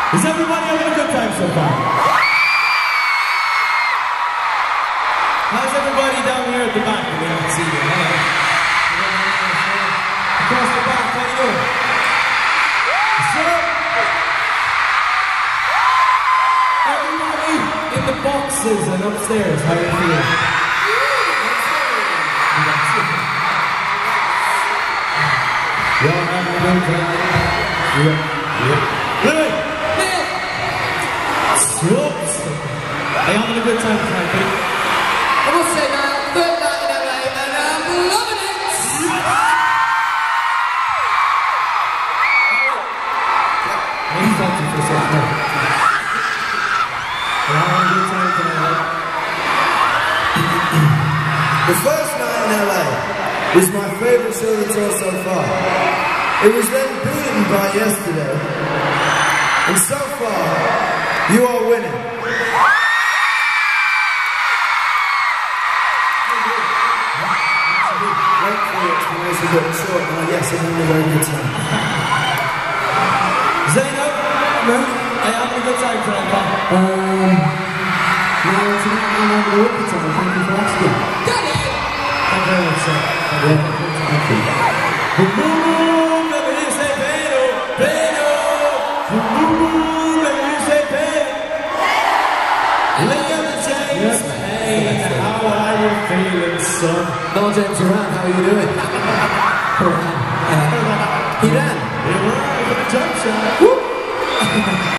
Is everybody having a good time so far? How's everybody down here at the back? We don't see you. Hello. Across the back, how you doing? So, everybody in the boxes and upstairs, how are you feeling? Y'all having a good time? Yeah. Louis! Whoops! Are you having a good time tonight, Pete? I must say now, third night in LA, and I'm loving it! Let me talk to you for a second. Are you having a good time tonight? The first night in LA was my favourite show of the tour so far. It was then beaten by yesterday. And so far, you are winning. Wait for it to be a bit short, and yes, I'm having a very good time. Zainab, are you having a good time tonight, Bob? Yeah, tonight I'm having a wicked time. Thank you for asking. Get it! Thank you very much, sir. Thank you. Boom, boom, let me say Pedro, Pedro. Boom, boom, let me say Pedro. Liam James, hey, how are you feeling, son? Noel James Duran, how are you doing? He ran. He ran for the jump shot. Woo!